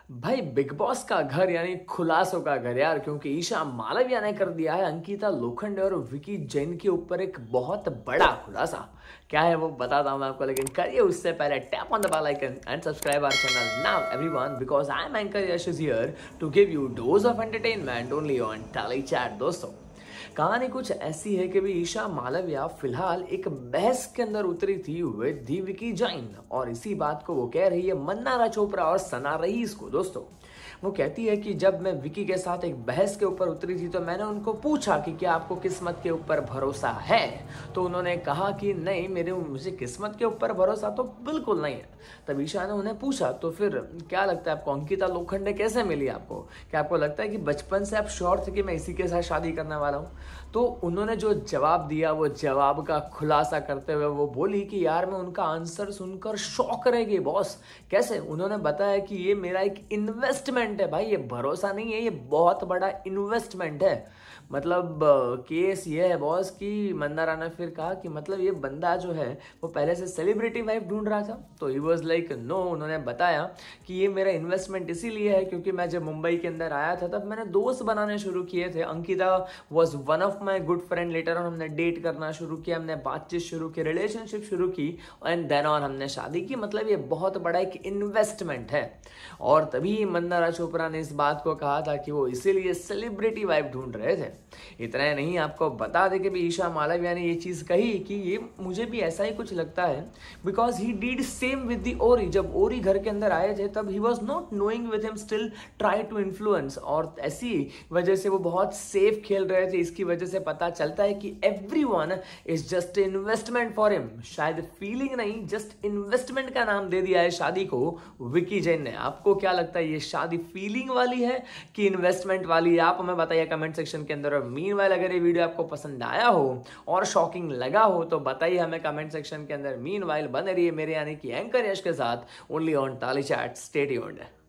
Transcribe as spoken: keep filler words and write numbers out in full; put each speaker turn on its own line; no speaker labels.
भाई big boss का घर यानी खुलासों का घर यार, क्योंकि ईशा मालविया ने कर दिया है अंकिता लोखंडे और विकी जैन के ऊपर एक बहुत बड़ा खुलासा। क्या है वो बताता हूँ मैं आपको, लेकिन करिए उससे पहले tap on the bell icon and subscribe our channel now everyone, because I am anchor Yash is here to give you dose of entertainment only on telly chat. दोस्तों, कहानी कुछ ऐसी है कि भी ईशा मालविया फिलहाल एक बहस के अंदर उतरी थी विद दी विकी जैन, और इसी बात को वो कह रही है मन्नारा चोपड़ा और सना रईस को। दोस्तों, वो कहती है कि जब मैं विकी के साथ एक बहस के ऊपर उतरी थी तो मैंने उनको पूछा कि क्या आपको किस्मत के ऊपर भरोसा है, तो उन्होंने कहा कि नहीं, मेरे मुझे किस्मत के ऊपर भरोसा तो बिल्कुल नहीं है। तब ईशा ने उन्हें पूछा, तो फिर क्या लगता है आपको अंकिता लोखंडे कैसे मिली आपको? क्या आपको लगता है कि बचपन से आप श्योर थे कि मैं इसी के साथ शादी करने वाला हूँ? तो उन्होंने जो जवाब दिया वो जवाब का खुलासा करते हुए वो बोली कि यार मैं उनका आंसर सुनकर शॉक रह गई बॉस। कैसे? उन्होंने बताया कि ये मेरा एक इन्वेस्टमेंट है भाई, ये भरोसा नहीं है, ये बहुत बड़ा इन्वेस्टमेंट है। मतलब केस ये है बॉस कि मन्नारा ने फिर कहा कि मतलब ये बंदा जो है वो पहले से सेलिब्रिटी वाइफ ढूंढ रहा था, तो ही वॉज लाइक नो। उन्होंने बताया कि ये मेरा इन्वेस्टमेंट इसीलिए है क्योंकि मैं जब मुंबई के अंदर आया था तब मैंने दोस्त बनाने शुरू किए थे। Ankita was one of my good friend. Later on हमने डेट करना शुरू किया, हमने बातचीत शुरू की, रिलेशनशिप शुरू की, एंड देन ऑन हमने शादी की। मतलब ये बहुत बड़ा एक इन्वेस्टमेंट है। और तभी मन्नारा चोपड़ा ने इस बात को कहा था कि वो इसीलिए सेलिब्रिटी वाइफ ढूंढ रहे थे। इतना ही नहीं, आपको बता दे कि भी ईशा मालविया ने ये चीज कही कि ये मुझे भी ऐसा ही कुछ लगता है, because he did same with the Orry. जब ओरी घर के अंदर आए थे तब he was not knowing with him, still try to influence, और ऐसी वजह से वो बहुत सेफ खेल रहे थे। इसकी वजह से पता चलता है कि everyone is just investment for him. शायद फीलिंग नहीं, जस्ट इन्वेस्टमेंट का नाम दे दिया है शादी को विकी जैन ने। आपको क्या लगता है, ये शादी फीलिंग वाली है कि इन्वेस्टमेंट वाली? आप हमें बताइए कमेंट सेक्शन के अंदर। और मीनवाइल अगर ये वीडियो आपको पसंद आया हो और शॉकिंग लगा हो तो बताइए हमें कमेंट सेक्शन के अंदर। मीनवाइल बने रहिए मेरे यानी कि एंकर यश के साथ only on telly chat. Stay tuned.